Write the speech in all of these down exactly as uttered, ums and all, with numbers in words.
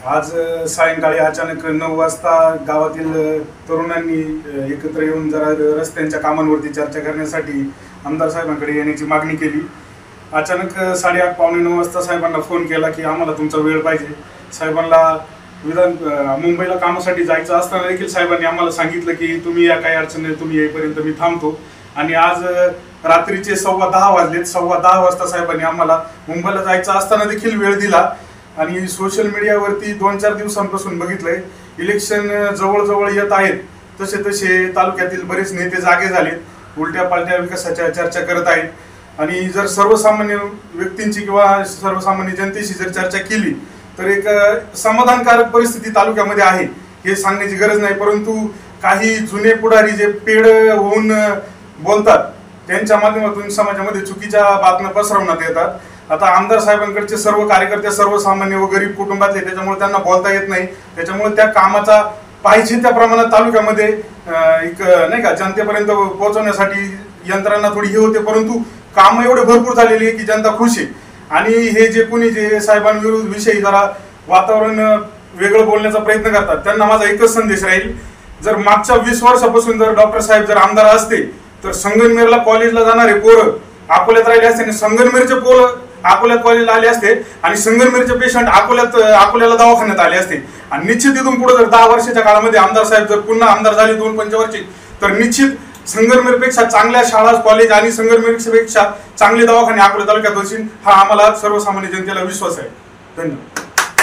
आज सायंकाळी अचानक नऊ वाजता गावातील तरुणांनी एकत्र येऊन जरा रस्त्यांच्या कामांवरती चर्चा करण्यासाठी आमदार साहेबांकडे येण्याची मागणी केली। अचानक साडेआठ पावणे नऊ वाजता साहेबांना फोन केला की आम्हाला तुमचा वेळ पाहिजे। साहेबांना विधान मुंबईला कामासाठी जायचं असताना देखील साहेबांनी आम्हाला सांगितलं की तुम्ही या काही अडचण नाही, तुम्ही येईपर्यंत मी थांबतो। आणि आज रात्रीचे सव्वा दहा वाजलेत, सव्वा दहा वाजता साहेबांनी आम्हाला मुंबईला जायचं असताना देखील वेळ दिला। आणि सोशल मीडियावरती दोन चार दिवसांपासून बघितलंय इलेक्शन जवळ-जवळ येत आहेत तसे तसे तालुक्यातील बरेच नेते जागे झालेत, उलट्या पालट्या विकासाच्या चर्चा करत आहेत। आणि जर सर्वसामान्य व्यक्तींची किंवा सर्वसामान्य जनतेशी जर चर्चा केली तर एक समाधानकारक परिस्थिती तालुक्यामध्ये आहे हे सांगण्याची गरज नाही, परंतु काही जुने पुढारी जे पेड होऊन बोलतात त्यांच्या माध्यमातून समाजामध्ये चुकीच्या बातम्या पसरवण्यात येतात। आता आमदार साहेबांकडचे सर्व कार्यकर्ते सर्वसामान्य व गरीब कुटुंबातले, त्याच्यामुळे त्यांना बोलता येत नाही, त्याच्यामुळे त्या कामाचा पाहिजे त्या प्रमाणात तालुक्यामध्ये एक नाही का जनतेपर्यंत पोहोचवण्यासाठी यंत्रणा थोडी हे होते, परंतु काम एवढे भरपूर झालेली आहे की जनता खुश आहे। आणि हे जे कोणी जे साहेबांविरुद्ध विषयी जरा वातावरण वेगळं बोलण्याचा प्रयत्न करतात त्यांना माझा एकच संदेश राहील, जर मागच्या वीस वर्षापासून जर डॉक्टर साहेब जर आमदार असते तर संगमनेरला कॉलेजला जाणारे पोरं अकोल्यात राहिले असते आणि संगमनेरचे पोरं अकोल्यात कॉलेजला आले असते आणि संगमनेरचे पेशंट अकोल्यात अकोल्याला दवाखान्यात आले असते। आणि निश्चित इथून पुढे जर दहा वर्षाच्या काळामध्ये आमदार साहेब जर पुन्हा आमदार झाले दोन पंचवर्षी तर निश्चित संगमनेरपेक्षा चांगल्या शाळा कॉलेज आणि संगमनेरपेक्षा चांगले दवाखाने अकोला तालुक्यात होतील हा आम्हाला सर्वसामान्य जनतेला विश्वास आहे। धन्यवाद।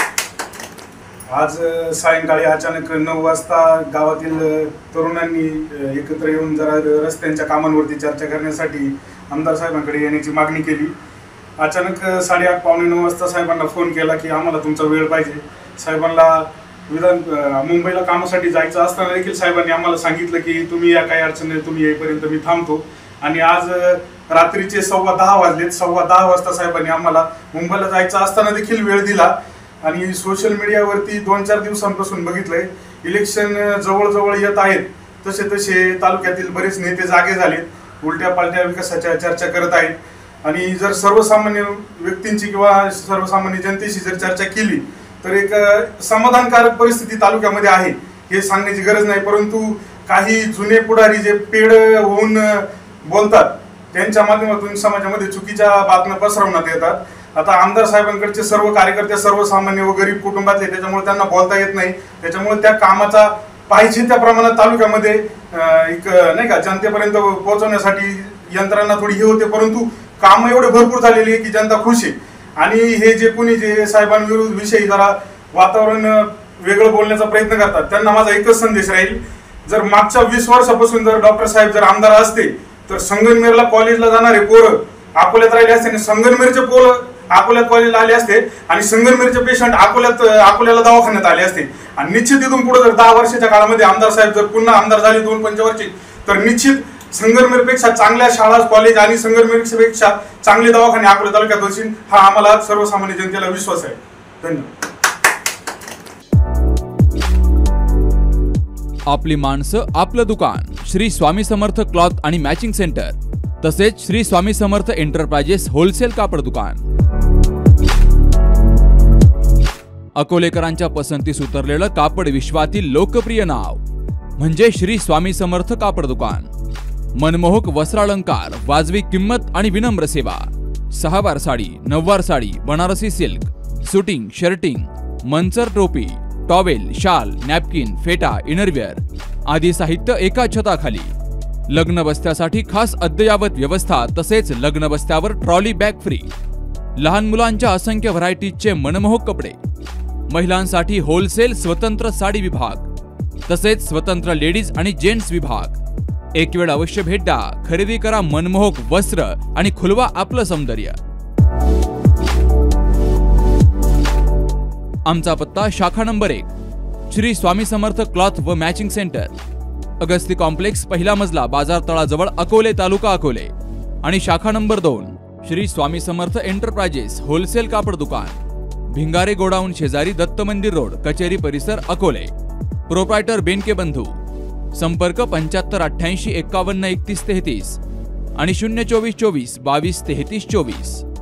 आज सायंकाळी अचानक नऊ वाजता गावातील तरुणांनी एकत्र येऊन जरा रस्त्यांच्या कामांवरती चर्चा करण्यासाठी आमदार साहेबांकडे येण्याची मागणी केली। अचानक साडेआठ पावणे नऊ वाजता साहेबांना फोन केला की आम्हाला तुमचा वेळ पाहिजे। साहेबांना विधान मुंबईला कामासाठी जायचं असताना देखील साहेबांनी आम्हाला सांगितलं की तुम्ही या काही अडचण नाही, तुम्ही येईपर्यंत मी थांबतो। आणि आज रात्रीचे सव्वा दहा वाजलेत, सव्वा दहा वाजता साहेबांनी आम्हाला मुंबईला जायचं असताना देखील वेळ दिला। आणि सोशल मीडियावरती दोन चार दिवसांपासून बघितलंय इलेक्शन जवळ-जवळ येत आहेत तसे तसे तालुक्यातील बरेच नेते जागे झालेत, उलट्या पालट्या विकासाच्या चर्चा करत आहेत। आणि जर सर्वसामान्य व्यक्तींची किंवा सर्वसामान्य जनतेशी जर चर्चा केली तर एक समाधानकारक परिस्थिती तालुक्यामध्ये आहे हे सांगण्याची गरज नाही, परंतु काही जुने पुढारी जे पेड होऊन बोलतात त्यांच्या माध्यमातून समाजामध्ये चुकीच्या बातम्या पसरवण्यात येतात। आता आमदार साहेबांकडचे सर्व कार्यकर्ते सर्वसामान्य व गरीब कुटुंबातले, त्याच्यामुळे त्यांना बोलता येत नाही, त्याच्यामुळे त्या कामाचा पाहिजे त्या प्रमाणात तालुक्यामध्ये एक नाही का जनतेपर्यंत पोहोचवण्यासाठी यंत्रणा थोडी हे होते, परंतु काम एवढे भरपूर झालेली आहे की जनता खुश आहे। आणि हे जे कोणी जे साहेबांविरुद्ध विषयी जरा वातावरण वेगळं बोलण्याचा प्रयत्न करतात त्यांना माझा एकच संदेश राहील, जर मागच्या वीस वर्षापासून जर डॉक्टर साहेब जर आमदार असते तर संगमनेरला कॉलेजला जाणारे पोरं अकोल्यात राहिले असते आणि संगमनेरचे पोरं अकोल्यात कॉलेजला आले असते आणि संगमनेरचे पेशंट अकोल्यात अकोल्याला दवाखान्यात आले असते। आणि निश्चित इथून पुढे जर दहा वर्षाच्या काळामध्ये आमदार साहेब जर पुन्हा आमदार झाले दोन पंचवर्षी तर निश्चित संगमनेरपेक्षा चांगल्या शाळा कॉलेज आणि संगमनेरपेक्षा चांगले दवाखाने अकोला तालुक्यात होतील हा आम्हाला सर्वसामान्य जनतेला विश्वास आहे। धन्यवाद। आपली माणसं आपलं दुकान श्री स्वामी समर्थ क्लॉथ आणि मॅचिंग सेंटर तसेच श्री स्वामी समर्थ एंटरप्राइजेस होलसेल कापड दुकान। अकोलेकरांच्या पसंतीस उतरलेलं कापड विश्वातील लोकप्रिय नाव म्हणजे श्री स्वामी समर्थ कापड दुकान। मनमोहक वस्त्रालंकार, वाजवी किंमत आणि विनम्र सेवा। सहावार sari, नववार sari, Banarasi silk, suiting, shirting, Manchar टोपी, टॉवेल, शाल, नॅपकिन, फेटा, इनरवेअर आदी साहित्य एका छताखाली। लग्न बस्त्यासाठी खास अद्ययावत व्यवस्था तसेच लग्न बस्त्यावर ट्रॉली बॅग फ्री। लहान मुलांच्या असंख्य व्हरायटीजचे मनमोहक कपडे। महिलांसाठी होलसेल स्वतंत्र साडी विभाग तसेच स्वतंत्र लेडीज आणि जेंट्स विभाग। एक वेळ अवश्य भेट द्या, खरेदी करा मनमोहक वस्त्र आणि खुलवा आपलं सौंदर्य। आमचा पत्ता शाखा नंबर एक श्री स्वामी समर्थ क्लॉथ व मॅचिंग सेंटर, अगस्ती कॉम्प्लेक्स, पहिला मजला, बाजार तळाजवळ, अकोले, तालुका अकोले। आणि शाखा नंबर दोन श्री स्वामी समर्थ एंटरप्राइजेस होलसेल कापड दुकान, भिंगारे गोडाऊन शेजारी, दत्त मंदिर रोड, कचेरी परिसर, अकोले। प्रोप्रायटर बेनके बंधू। संपर्क पंच्याहत्तर अठ्ठ्याऐंशी एकावन्न एकतीस तेहतीस आणि शून्य चोवीस चोवीस बावीस तेहतीस चोवीस।